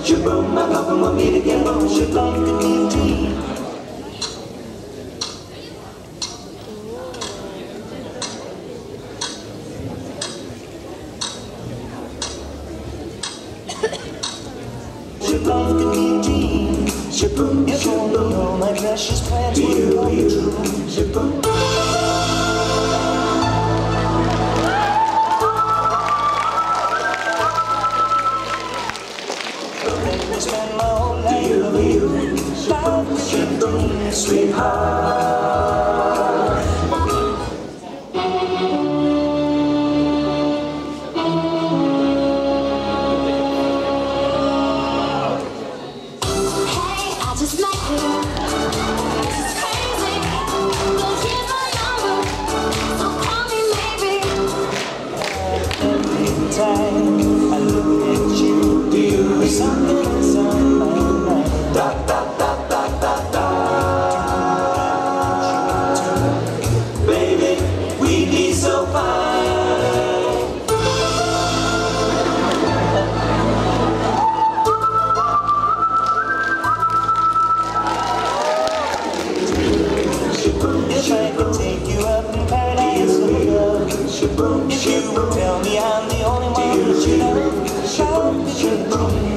Shaboom, my papa want me to get on. Shaboom, the canteen. Shaboom, the canteen. Shaboom, shaboom, my precious plans will come true. Shaboom. Spend my whole life with you, sweetheart. Hey, I just met you. This is crazy. But here's my number, so call me maybe. Every time I look at you, do you hear something inside my mind? Da da da da da da. Baby, we'd be so fine. If I could take you up in paradise with love, if you would tell me I'm the only one that you love, shaboom,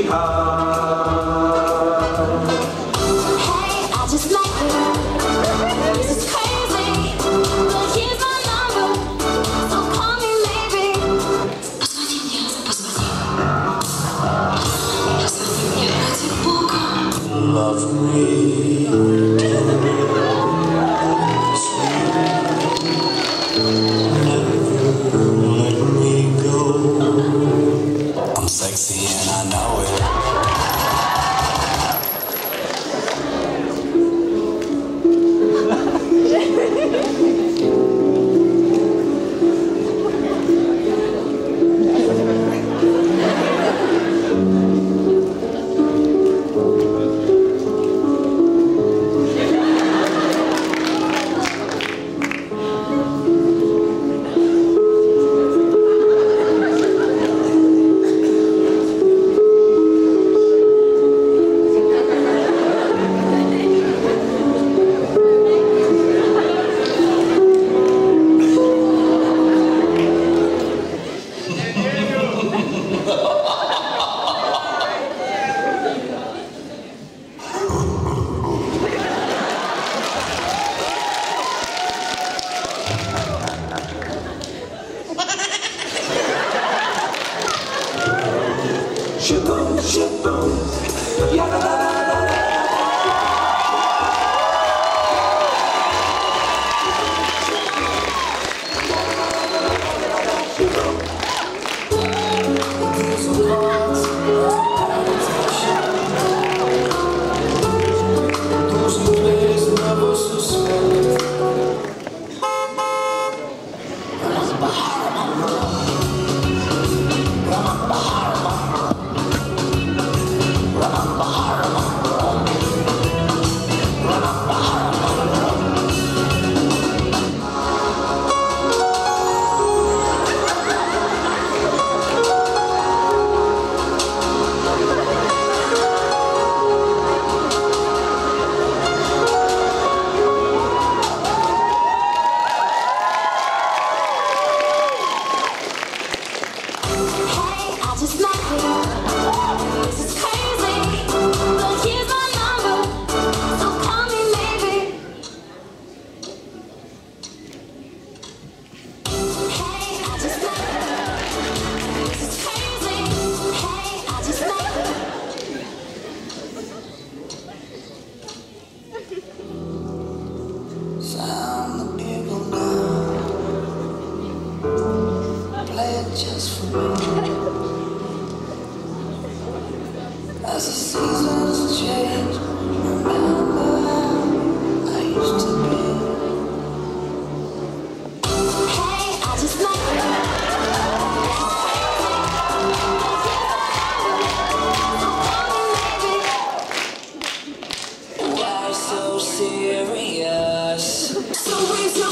sweetheart. Hey, I just met you. This is crazy. But here's my number, so call me maybe. Позвони мне, позвони. Ради Бога. Love me. I'm sexy and I know it. Shaboom, shaboom, ya la la la la la. Just met you. This is crazy. But here's my number, so call me maybe. Hey, I just met you. This is crazy. Hey, I just met you. Sound the bugle now. Play it just for me. As the seasons change, remember how I used to be. Hey, I just met you. Why so serious? So